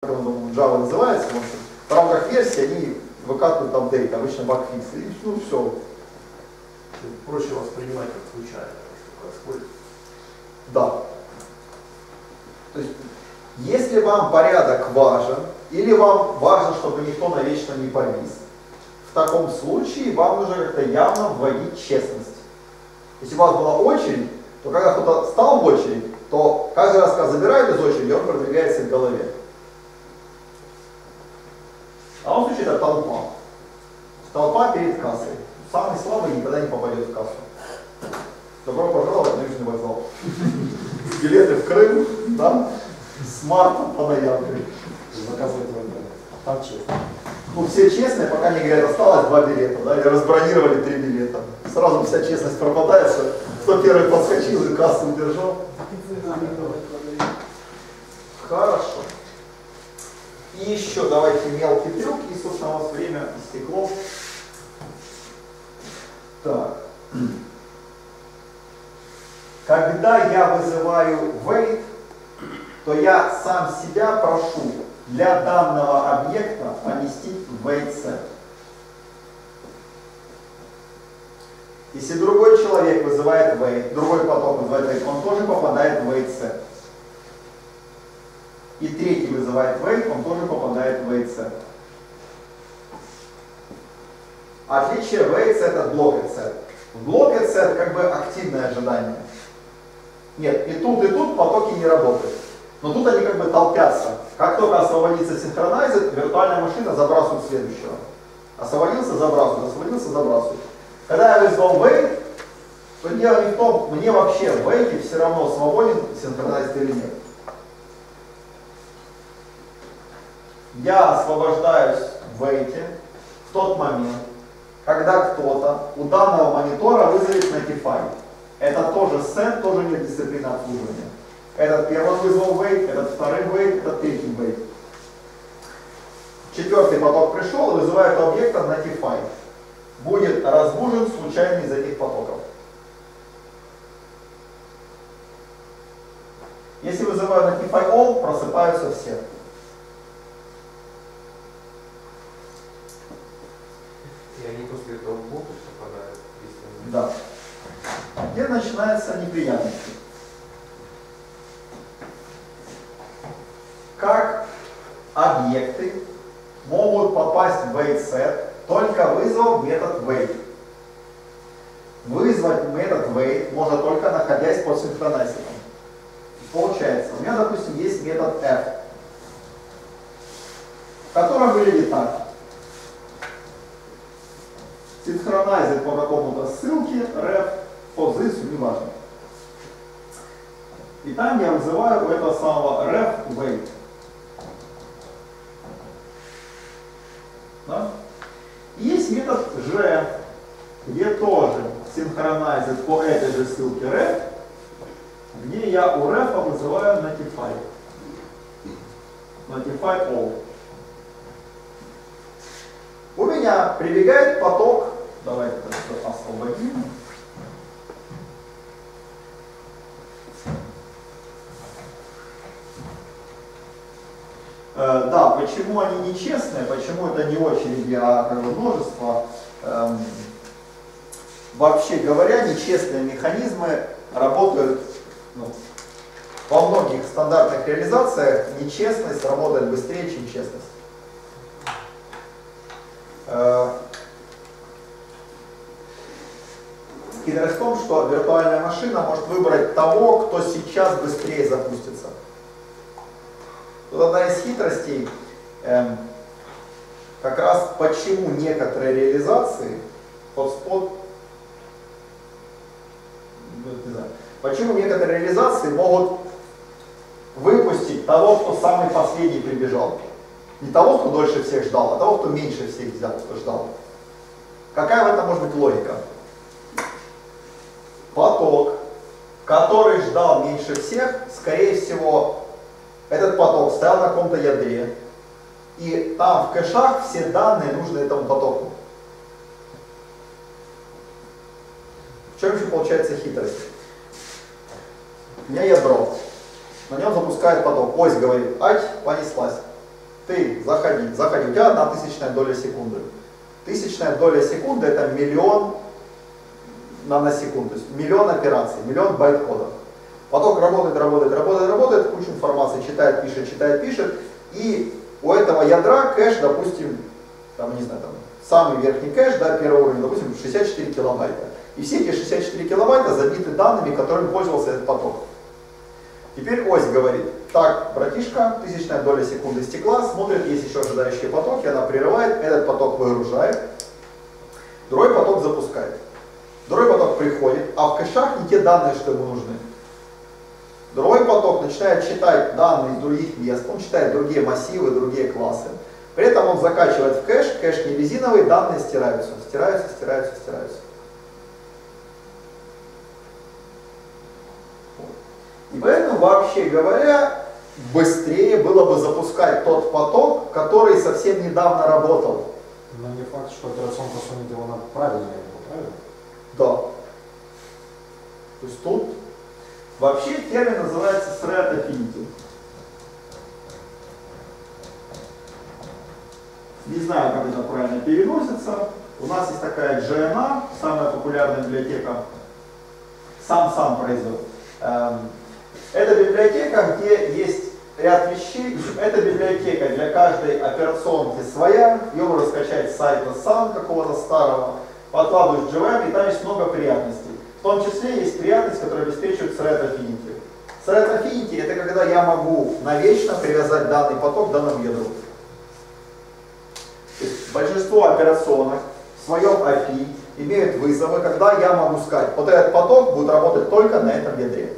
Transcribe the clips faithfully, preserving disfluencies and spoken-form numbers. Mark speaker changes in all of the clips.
Speaker 1: как он в Java называется, в, общем, в рамках версии они выкатывают апдейт, обычно багфикс, и ну все.
Speaker 2: Проще воспринимать как случайно, что происходит.
Speaker 1: Да. То есть, если вам порядок важен, или вам важно, чтобы никто навечно не повис, в таком случае вам нужно как-то явно вводить честность. Если у вас была очередь, то когда кто-то стал в очередь, то каждый раз, когда забирает из очереди, он продвигается к голове. А в случае это толпа. Толпа перед кассой. Самый слабый никогда не попадет в кассу. Добро пожаловать на Южный вокзал. Билеты в Крым, да? С марта по ноябрь.
Speaker 2: Заказывать в интернете. Там честно.
Speaker 1: Ну, все честные, пока не говорят, осталось два билета, да, или разбронировали три билета. Сразу вся честность пропадает, что кто первый подскочил и кассу удержал. Хорошо. И еще давайте мелкий трюк, и, собственно, у вас время истекло. Так. Когда я вызываю wait, то я сам себя прошу для данного объекта поместить в wait set. Если другой человек вызывает wait, другой поток вызывает wait, он тоже попадает в wait set. И третий вызывает wait, он тоже попадает в wait set. Отличие wait set от blocked set. В blocked set как бы активное ожидание. Нет, и тут, и тут потоки не работают. Но тут они как бы толпятся. Как только освободится синхронайзер, виртуальная машина забрасывает следующего. Освободился, забрасывает, освободился, забрасывает. Когда я вызвал wait, то дело не в том, мне вообще в wait все равно свободен синхронайзер или нет. Я освобождаюсь в wait в тот момент, когда кто-то у данного монитора вызовет notify. Это тоже send, тоже нет дисциплины обслуживания. Этот первый вызвал wait, этот второй wait, этот третий wait. Четвертый поток пришел и вызывает у объекта notify. Будет разбужен случайный из этих потоков. Если вызываю notify all, просыпаются все.
Speaker 3: И они после этого в блок попадают, если...
Speaker 1: Да. Где начинаются неприятности? Как объекты могут попасть в wait set, только вызвав метод wait. Вызвать метод wait можно только находясь под синхронайзером. Получается, у меня, допустим, есть метод f, в котором выглядит так. Синхронайзер по какому-то ссылке, ref, position, неважно. И там я вызываю у этого самого ref wait. Да? И есть метод g, где тоже синхронайзер по этой же ссылке ref, где я у ref вызываю notify. Notify all. У меня прибегает поток. Давайте это все освободим. Э, да, почему они нечестные, почему это не очереди, а как бы множество. Эм, вообще говоря, нечестные механизмы работают, ну, во многих стандартных реализациях нечестность работает быстрее, чем честность. Э, Хитрость в том, что виртуальная машина может выбрать того, кто сейчас быстрее запустится. Тут одна из хитростей, эм, как раз почему некоторые реализации, hotspot, не знаю, почему некоторые реализации могут выпустить того, кто самый последний прибежал. Не того, кто дольше всех ждал, а того, кто меньше всех взял, кто ждал. Какая в этом может быть логика? Поток, который ждал меньше всех, скорее всего, этот поток стоял на каком-то ядре, и там в кэшах все данные нужны этому потоку. В чем еще получается хитрость? У меня ядро, на нем запускает поток, ось говорит, ать, понеслась. ты заходи, заходи, у тебя одна тысячная доля секунды. Тысячная доля секунды это миллион наносекунд, то есть миллион операций, миллион байт кода. Поток работает, работает, работает, работает, кучу информации читает, пишет, читает, пишет, и у этого ядра кэш, допустим, там, не знаю, там, самый верхний кэш, да, первый уровень, допустим, шестьдесят четыре килобайта. И все эти шестьдесят четыре килобайта забиты данными, которыми пользовался этот поток. Теперь ось говорит, так, братишка, тысячная доля секунды стекла, смотрит, есть еще ожидающие потоки, она прерывает, этот поток выгружает, другой поток запускает. Другой поток приходит, а в кэшах не те данные, что ему нужны. Другой поток начинает читать данные из других мест, он читает другие массивы, другие классы. При этом он закачивает в кэш, кэш не резиновый, данные стираются, стираются, стираются, стираются. И поэтому, вообще говоря, быстрее было бы запускать тот поток, который совсем недавно работал.
Speaker 3: Но не факт, что операционка сунет его на правильное, правильно?
Speaker 1: Да. То есть тут вообще термин называется thread affinity. Не знаю, как это правильно переносится. У нас есть такая джи эн эй, самая популярная библиотека. Сам-сам произвел. Это библиотека, где есть ряд вещей. Эта библиотека для каждой операционки своя. Ее можно скачать с сайта сан какого-то старого, подкладываешь в джи ви эм, и там есть много приятностей. В том числе есть приятность, которая обеспечивает thread affinity. Thread affinity это когда я могу навечно привязать данный поток к данному ядру. То есть большинство операционок в своем эй пи ай имеют вызовы, когда я могу сказать, вот этот поток будет работать только на этом ядре.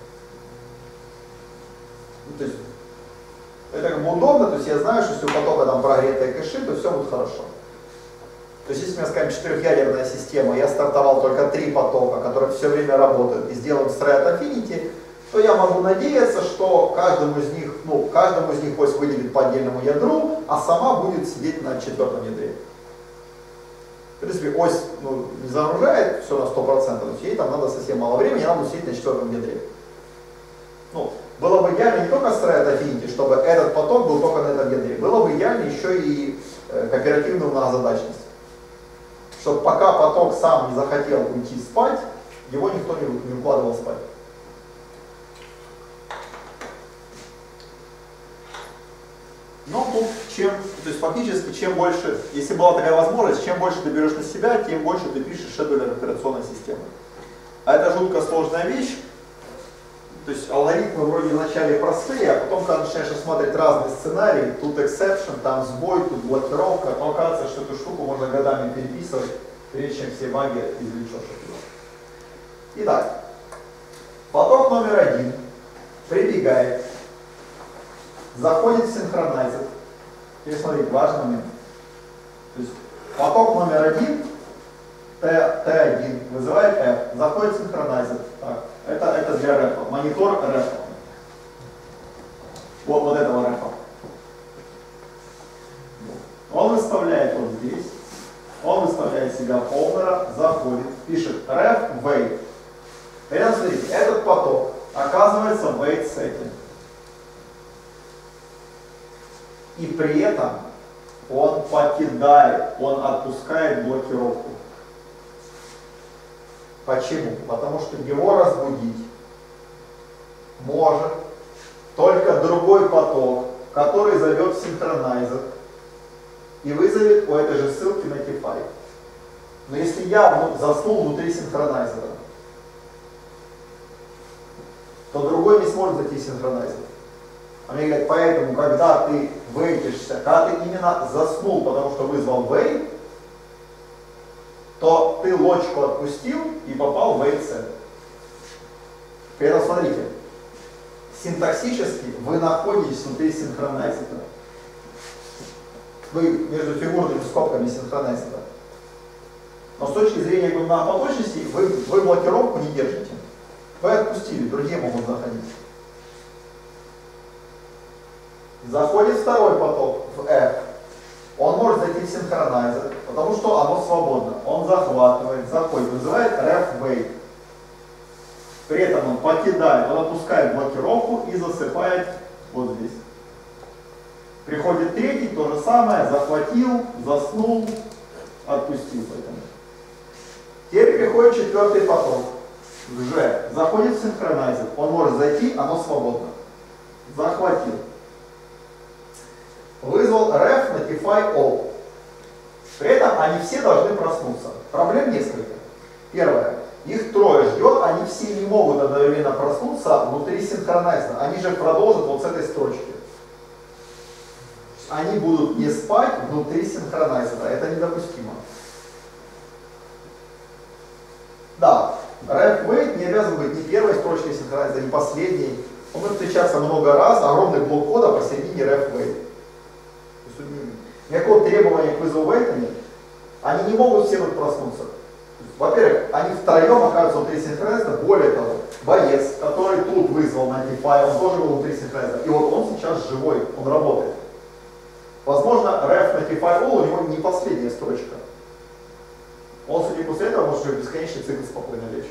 Speaker 1: Ну, то есть, это как бы удобно, то есть я знаю, что если у потока там прогретые кэши, то все будет хорошо. То есть если у меня, скажем, четырехъядерная система, я стартовал только три потока, которые все время работают, и сделаем thread affinity, то я могу надеяться, что каждому из них, ну, каждому из них ось выделит по отдельному ядру, а сама будет сидеть на четвертом ядре. В принципе, ось ну, не загружает все на сто процентов, то есть ей там надо совсем мало времени, она будет сидеть на четвертом ядре. Ну, было бы идеально не только thread affinity, чтобы этот поток был только на этом ядре, было бы идеально еще и э, кооперативную многозадачность. Чтобы пока поток сам не захотел уйти спать, его никто не, не укладывал спать. Но тут чем, то есть фактически, чем больше, если была такая возможность, чем больше ты берешь на себя, тем больше ты пишешь шедулер операционной системы. А это жутко сложная вещь. То есть алгоритмы вроде вначале простые, а потом, когда начинаешь смотреть разные сценарии, тут exception, там сбой, тут блокировка, то оказывается, что эту штуку можно годами переписывать, прежде чем все баги извлечешь оттуда. Итак, поток номер один прибегает, заходит в синхронайзер. Теперь смотрите, важный момент. То есть поток номер один, Т один, вызывает F, заходит в синхронайзер. Так, это, это для рэпа. Монитор рэпа. Вот, вот этого рэпа. Он выставляет вот здесь. Он выставляет себя полнера, заходит, пишет ref wait. Теперь смотрите, этот поток оказывается в wait setting. И при этом он покидает, он отпускает блокировку. Почему? Потому что его разбудить может только другой поток, который зайдет в синхронайзер и вызовет у этой же ссылки notify. Но если я заснул внутри синхронайзера, то другой не сможет зайти в синхронайзер. А мне говорят, поэтому, когда ты вейтишься, когда ты именно заснул, потому что вызвал wait, то ты лочку отпустил и попал в wait set. При этом смотрите, синтаксически вы находитесь внутри синхронайзера. Вы между фигурными скобками синхронайзера. Но с точки зрения многопоточности вы, вы блокировку не держите. Вы отпустили, другие могут заходить. Заходит второй поток в F. Он может зайти в синхронайзер, потому что оно свободно. Он захватывает, заходит, вызывает ref wait. При этом он покидает, он отпускает блокировку и засыпает вот здесь. Приходит третий, то же самое, захватил, заснул, отпустил. Поэтому. Теперь приходит четвертый поток. G. Заходит в синхронайзер. Он может зайти, оно свободно. Захватил. Вызвал ref notify all. При этом они все должны проснуться. Проблем несколько. Первое. Их трое ждет, они все не могут одновременно проснуться внутри синхронайзера. Они же продолжат вот с этой строчки. Они будут не спать внутри синхронайзера. Это недопустимо. Да, ref wait не обязан быть ни первой строчкой синхронайзера, ни последней. Он будет встречаться много раз, огромный блок кода посередине ref wait. Никакого требования к вызову wait нет. Они не могут все тут проснуться. Во-первых, они втроем окажутся внутри синхронайзера. Более того, боец, который тут вызвал notify, он тоже был внутри синхронайзера. И вот он сейчас живой, он работает. Возможно, ref notify all у него не последняя строчка. Он, судя после этого, может уже бесконечный цикл спокойно лечь.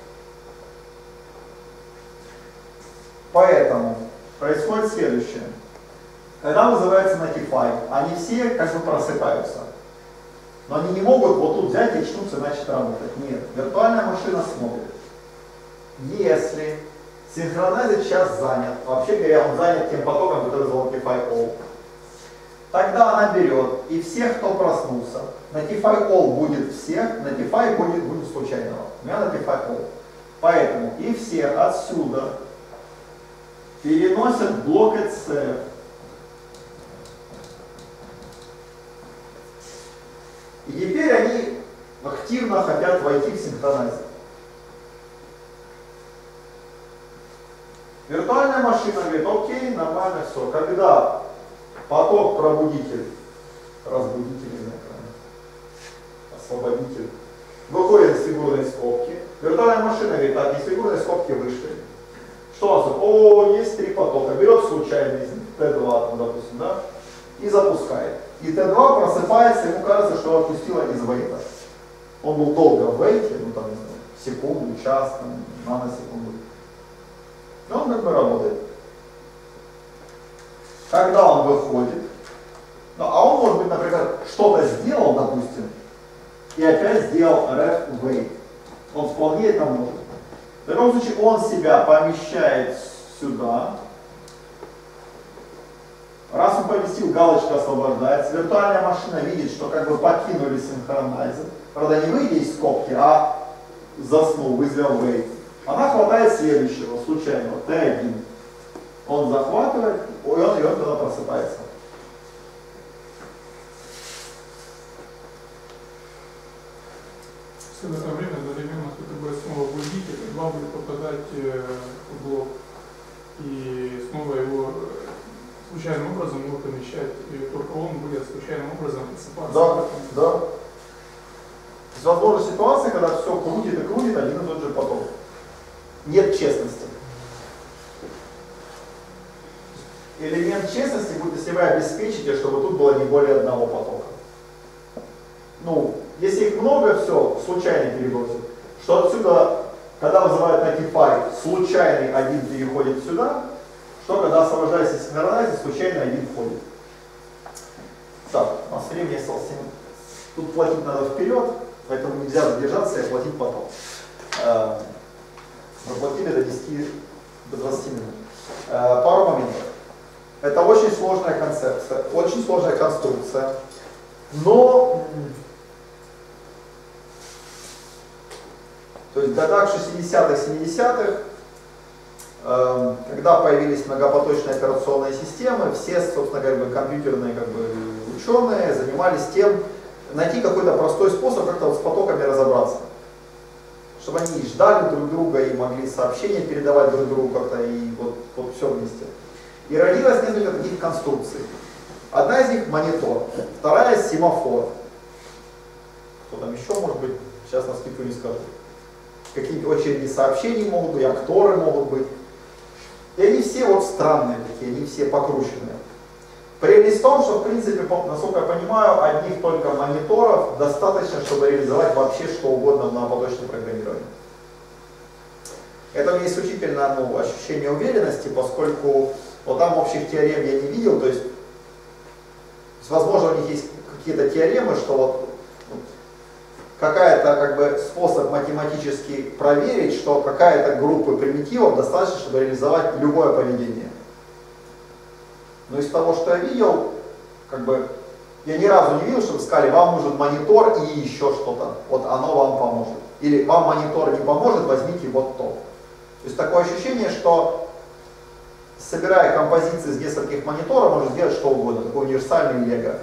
Speaker 1: Поэтому происходит следующее. Когда вызывается notify, они все как бы просыпаются. Но они не могут вот тут взять и очнуться и начать работать. Нет, виртуальная машина смотрит. Если синхронайзер сейчас занят, вообще говоря, он занят тем потоком, который вызвал notify all, тогда она берет и всех, кто проснулся, notify all будет всех, notify будет, будет случайного. У меня notify all. Поэтому и все отсюда переносят блок etc. И теперь они активно хотят войти в синхронайзер. Виртуальная машина говорит, окей, нормально, все. Когда поток пробудитель, разбудитель, не знаю, освободитель, выходит из фигурной скобки, виртуальная машина говорит, так, из фигурной скобки вышли. Что у нас? О, есть три потока. Берет случайный из них, тэ два, там, допустим, да, и запускает. И тэ два просыпается, ему кажется, что отпустила из вейта. Он был долго в вейте, ну там, не знаю, секунду, час, там, наносекунду. И он как бы работает. Когда он выходит, ну, а он может быть, например, что-то сделал, допустим, и опять сделал ref wait. Он вполне это может. В таком случае он себя помещает сюда. Раз он поместил, галочка освобождается. Виртуальная машина видит, что как бы покинули синхронайзер. Правда, не выйдя из скобки, а заснул, вызвал wait. Она хватает следующего, случайного, тэ один. Он захватывает, и он, и он тогда просыпается.
Speaker 4: В это время одновременно кто-то будет снова будить, и два будет попадать в блок. И снова его случайным образом его помещать, и только он будет случайным образом просыпаться.
Speaker 1: Да, да. То есть возможна ситуация, когда все крутит и крутит один и тот же поток. Нет честности. Элемент честности будет, если вы обеспечите, чтобы тут было не более одного потока. Ну, если их много, все, случайно перебросит. Что отсюда, когда вызывают notify, случайный один переходит сюда, что когда освобождается синхронайзер, случайно один входит. Так, у нас времени осталось. Тут платить надо вперед, поэтому нельзя задержаться и платить потом. Мы платили до десяти, до двадцати минут. Пару моментов. Это очень сложная концепция, очень сложная конструкция, но то есть в годах шестидесятых, семидесятых, э, когда появились многопоточные операционные системы, все, собственно, как бы, компьютерные как бы, ученые занимались тем, найти какой-то простой способ как-то вот с потоками разобраться. Чтобы они и ждали друг друга, и могли сообщения передавать друг другу как-то, и вот, вот все вместе. И родилось несколько таких конструкций. Одна из них монитор, вторая семафор. Кто там еще может быть, сейчас на скидку не скажу. Какие-нибудь очереди сообщений могут быть, акторы могут быть. И они все вот странные такие, они все покрученные. Прелесть в том, что в принципе, насколько я понимаю, одних только мониторов достаточно, чтобы реализовать вообще что угодно в многопоточном программировании. Это мне исключительно ну, ощущение уверенности, поскольку вот там общих теорем я не видел, то есть есть, возможно, у них есть какие-то теоремы, что вот какая-то как бы способ математически проверить, что какая-то группа примитивов достаточно, чтобы реализовать любое поведение. Но из того, что я видел, как бы я ни разу не видел, чтобы сказали, вам нужен монитор и еще что-то, вот оно вам поможет. Или вам монитор не поможет, возьмите вот то. То есть такое ощущение, что собирая композиции из нескольких мониторов, можно сделать что угодно, такой универсальный лего.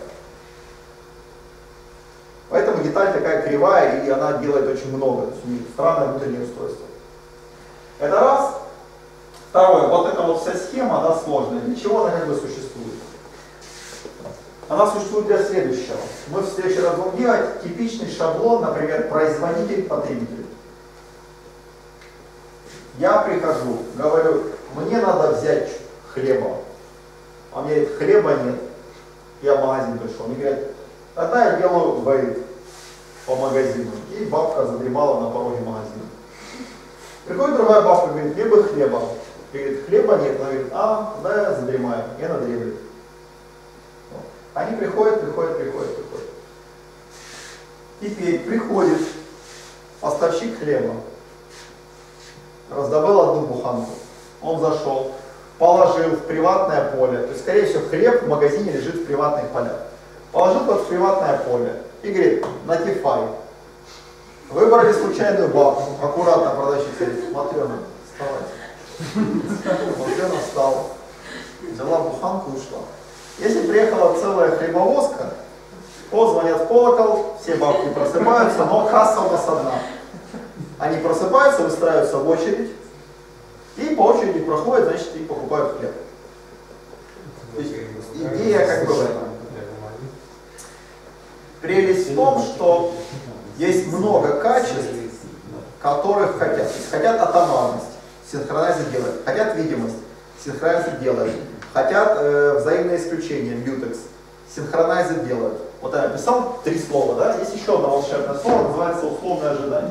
Speaker 1: Поэтому деталь такая кривая, и она делает очень много. То есть у них странное внутреннее устройство. Это раз. Второе, вот эта вот вся схема, она сложная. Для чего она как бы существует? Она существует для следующего. Мы в следующий раз будем делать типичный шаблон, например, производитель-потребитель. Я прихожу, говорю, мне надо взять хлеба. А мне говорит, хлеба нет. Я в магазин пришел. Мне говорят, тогда я делаю вейт по магазину. И бабка задремала на пороге магазина. Приходит другая бабка, говорит, мне бы хлеба. И говорит, хлеба нет. Она говорит, а, тогда я задремаю. Я на древле. Они приходят, приходят, приходят, приходят. Теперь приходит поставщик хлеба. Раздобыл одну буханку. Он зашел, положил в приватное поле. То есть, скорее всего, хлеб в магазине лежит в приватных полях. Положил тот в приватное поле и говорит, notify. Выбрали случайную бабку. Аккуратно продавщица говорит, Матрена, вставайте. Матрена встала, взяла буханку и ушла. Если приехала целая хлебовозка, то звонят в колокол, все бабки просыпаются, но касса у нас одна. Они просыпаются, выстраиваются в очередь, и по очереди проходят, значит, и покупают хлеб. То есть идея как бы в этом. Прелесть в том, что есть много качеств, которых хотят. То есть хотят атомарность, синхронайзер делает, хотят видимость, синхронайзер делает, хотят э, взаимное исключение, мьютекс, синхронайзер делает. Вот я написал три слова, да? Есть еще одно волшебное слово, называется условное ожидание.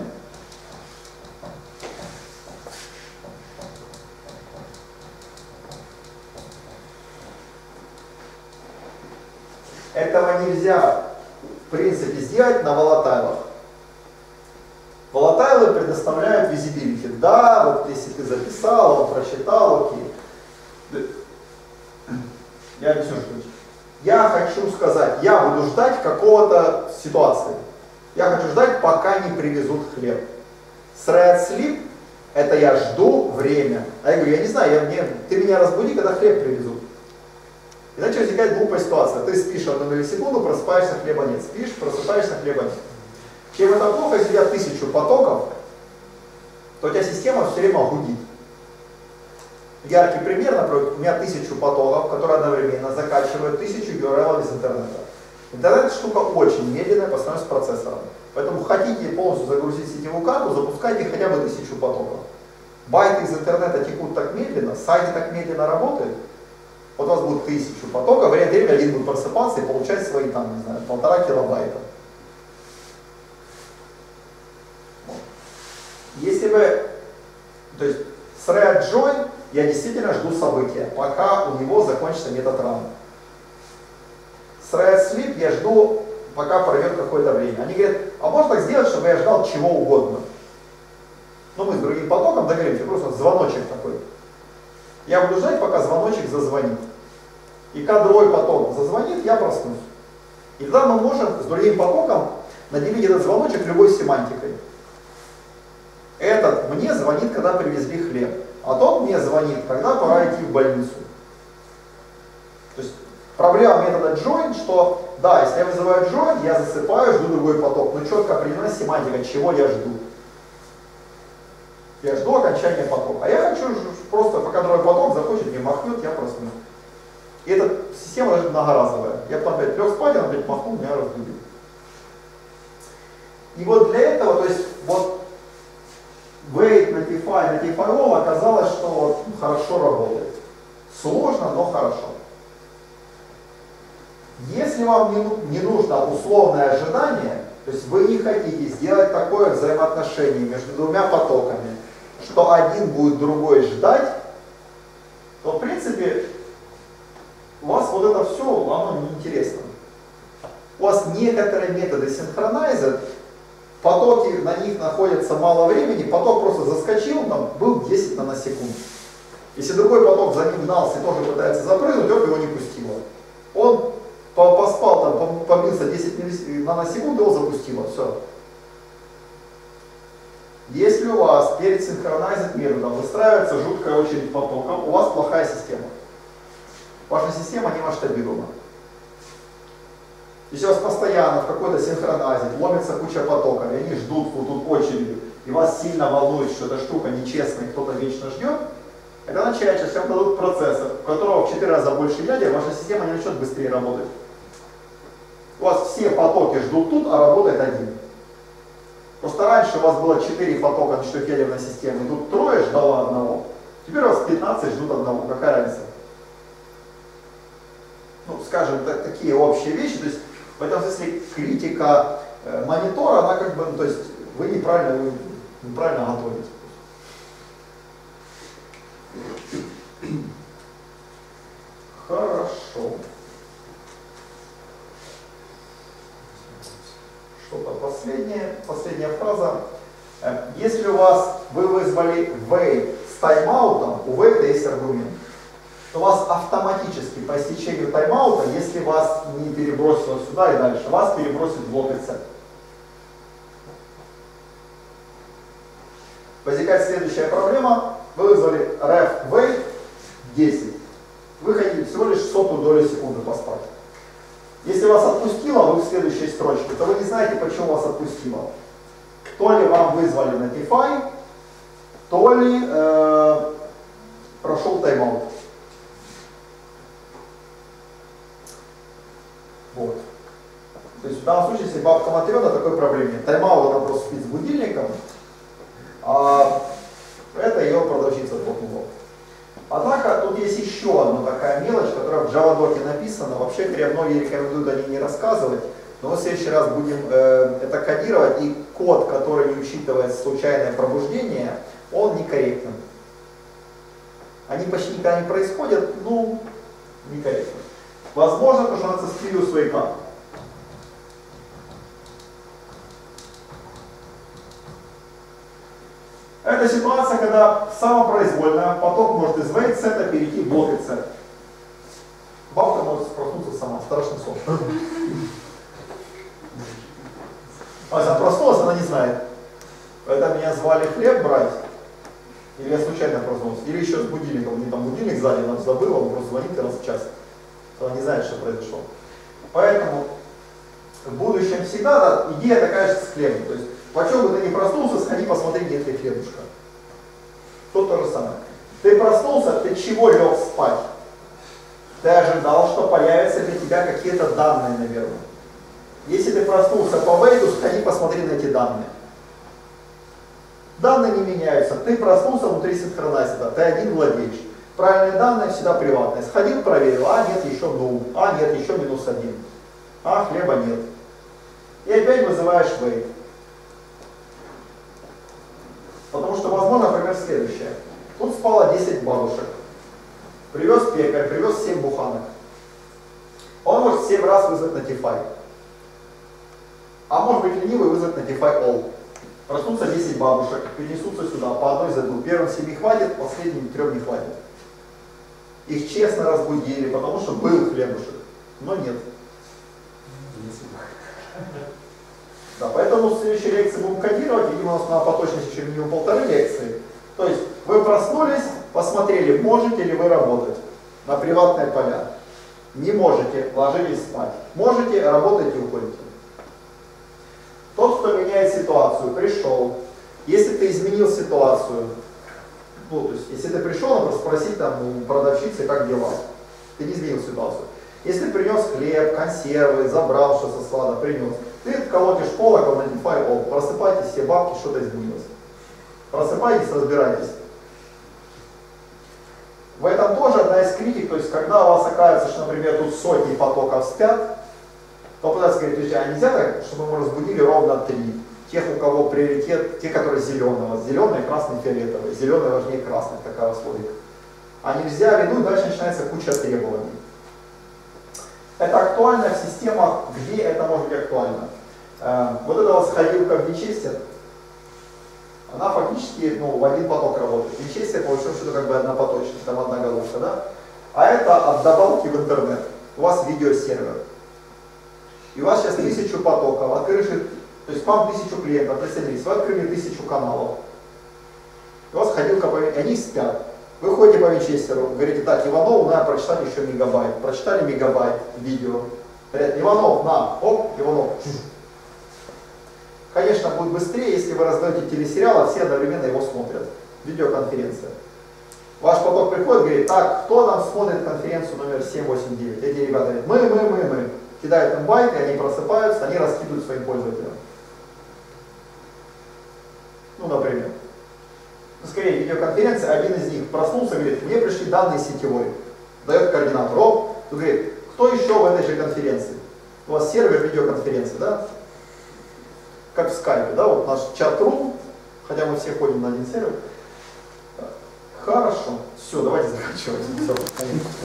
Speaker 1: Этого нельзя, в принципе, сделать на волатайлах. Волатайлы предоставляют визибилити. Да, вот если ты записал, он прочитал, окей. Я объясню, что я хочу сказать, я буду ждать какого-то ситуации. Я хочу ждать, пока не привезут хлеб. Thread sleep — это я жду время. А я говорю, я не знаю, я, мне, ты меня разбуди, когда хлеб привезут. Иначе возникает глупая ситуация. Ты спишь одну миллисекунду, просыпаешься, хлеба нет. Спишь, просыпаешься, хлеба нет. Чем это плохо, если у тебя тысячу потоков, то у тебя система все время гудит. Яркий пример, например, у меня тысячу потоков, которые одновременно закачивают тысячу ю ар эл из интернета. Интернет штука очень медленная по сравнению с процессором. Поэтому хотите полностью загрузить сетевую карту, запускайте хотя бы тысячу потоков. Байты из интернета текут так медленно, сайты так медленно работают. Вот у вас будет тысячу потоков, время время один будет просыпаться и получать свои там, не знаю, полтора килобайта. Если бы, то есть thread join, я действительно жду события, пока у него закончится метод run. Thread sleep я жду, пока пройдет какое-то время. Они говорят, а можно так сделать, чтобы я ждал чего угодно? Ну мы с другим потоком договоримся, просто звоночек такой. Я буду ждать, пока звоночек зазвонит. И когда другой поток зазвонит, я проснусь. И тогда мы можем с другим потоком наделить этот звоночек любой семантикой. Этот мне звонит, когда привезли хлеб, а тот мне звонит, когда пора идти в больницу. То есть проблема метода join, что да, если я вызываю join, я засыпаю, жду другой поток, но четко определена семантика, чего я жду. Я жду окончания потока. А я хочу просто, пока другой поток захочет, мне махнет, я проснусь. И эта система даже многоразовая. Я потом опять лег спать, он опять махнул, меня разбудил. И вот для этого, то есть вот wait, notify, notify all оказалось, что вот, хорошо работает. Сложно, но хорошо. Если вам не, не нужно условное ожидание, то есть вы не хотите сделать такое взаимоотношение между двумя потоками, что один будет другой ждать, то в принципе у вас вот это все, оно неинтересно. вас некоторые методы синхронайзят, потоки на них находятся мало времени, поток просто заскочил, там был десять наносекунд. Если другой поток за ним гнался и тоже пытается запрыгнуть, он его не пустило. Он поспал, там, побился десять наносекунд, его запустило, все. Если у вас перед синхронайзинг методом выстраивается жуткая очередь потоков, у вас плохая система. Ваша система не масштабируема. Если у вас постоянно в какой-то синхронайзер ломится куча потоков, и они ждут вот тут очереди, и вас сильно волнует, что эта штука нечестная, и кто-то вечно ждет, это означает, что всем дадут процессор, у которого в четыре раза больше ядер, ваша система не начнет быстрее работать. У вас все потоки ждут тут, а работает один. Просто раньше у вас было четыре потока на четырехъядерной системе, и тут трое ждало одного. Теперь у вас пятнадцать ждут одного. Какая разница? Ну, скажем, так, такие общие вещи. То есть в этом смысле критика э, монитора, она как бы, ну, то есть вы неправильно, вы неправильно готовите. Хорошо. Что-то последнее, последняя фраза. Если у вас, вы вызвали wait с тайм-аутом, у wait есть аргумент, то у вас автоматически по истечению тайм-аута, если вас не перебросило сюда и дальше, вас перебросит в блок ИЦ. Возникает следующая проблема. Вы вызвали ref wait десять. Вы хотите всего лишь сотую долю секунды поспать. Если вас отпустило, вы в следующей строчке, то вы не знаете, почему вас отпустило. То ли вам вызвали notify, то ли э, прошел тайм-аут. Вот. То есть в данном случае, если бабка Матрёна, такой проблемы нет. Тайм-аут она просто спит с будильником, а это ее продавщица толкнула. Однако тут есть еще одна такая мелочь, которая в джавадоке написана. Вообще, говоря, многие рекомендуют о ней не рассказывать, но мы в следующий раз будем э, это кодировать, и код, который не учитывает случайное пробуждение, он некорректен. Они почти никогда не происходят, ну, некорректно. Возможно, потому что он скрывил свои карты. Это ситуация, когда самопроизвольно поток может из wait сета перейти в блок ИЦ. Бабка может проснуться сама, страшный сон. А если она проснулась, она не знает. Это меня звали хлеб брать, или я случайно проснулся, или еще с будильником. У меня там будильник сзади, она забыла, он просто звонит раз в час. Она не знает, что произошло. Поэтому в будущем всегда да, идея такая же с хлебом. То есть, почему бы ты не проснулся, сходи посмотри, где ты хлебушка. Тут то же самое. Ты проснулся, ты чего лег спать? Ты ожидал, что появятся для тебя какие-то данные, наверное. Если ты проснулся по вейту, сходи посмотри на эти данные. Данные не меняются. Ты проснулся внутри синхронайзера, ты один владеешь. Правильные данные всегда приватные. Сходил, проверил, а нет, еще ноль, а нет, еще минус один. А хлеба нет. И опять вызываешь wait. Потому что возможно, например, следующее. Тут спало десять бабушек. Привез пекарь, привез семь буханок. Он может семь раз вызвать notify. А может быть ленивый вызвать notify all. Проснутся десять бабушек, перенесутся сюда, по одной зайдут. Первым семи хватит, последним трем не хватит. Их честно разбудили, потому что был хлебушек, но нет. Да, поэтому в следующей лекции будем кодировать, видимо, у нас на поточность еще минимум полторы лекции. То есть вы проснулись, посмотрели, можете ли вы работать на приватные поля. Не можете, ложились спать. Можете, работайте, уходите. Тот, кто меняет ситуацию, пришел. Если ты изменил ситуацию, ну, то есть, если ты пришел, надо спросить там у продавщицы, как дела. Ты не изменил ситуацию. Если принес хлеб, консервы, забрал что со склада, принес. Ты колотишь колокол на notify all. Просыпайтесь, все бабки, что-то изменилось. Просыпайтесь, разбирайтесь. В этом тоже одна из критик, то есть когда у вас окажется, что, например, тут сотни потоков спят, то пытаться говорить, друзья, а нельзя так, чтобы мы разбудили ровно три. Тех, у кого приоритет, те, которые зеленого, зеленый, красный, фиолетовый. Зеленый важнее красных, такая у вас логика. А нельзя, ну и дальше начинается куча требований. Это актуально в системах, где это может быть актуально. Вот эта вот сходилка в Винчестер, она фактически ну, в один поток работает. Винчестер, по большому счету, как бы однопоточный, там одна головка, да? А это от добавки в интернет. У вас видеосервер. И у вас сейчас тысячу потоков, открывших, то есть к вам тысячу клиентов, присоединились, вы открыли тысячу каналов. У вас ходилка, по... они спят. Вы ходите по Винчестеру, говорите, так, Иванову надо прочитать еще мегабайт. Прочитали мегабайт видео. Говорят, Иванов, на, оп, Иванов. Конечно, будет быстрее, если вы раздаете телесериал, а все одновременно его смотрят. Видеоконференция. Ваш поток приходит, говорит, так, кто там смотрит конференцию номер семь восемь девять? Эти ребята говорят, мы, мы, мы, мы. Кидают им байты, они просыпаются, они раскидывают своим пользователям. Ну, например. Скорее, видеоконференция, один из них проснулся, говорит, мне пришли данные сетевой. Дает координатор, оп, говорит, кто еще в этой же конференции? У вас сервер видеоконференции, да? Как в скайпе, да, вот наш чат-рум, хотя мы все ходим на один сервер. Хорошо, все, давайте заканчивать. Все,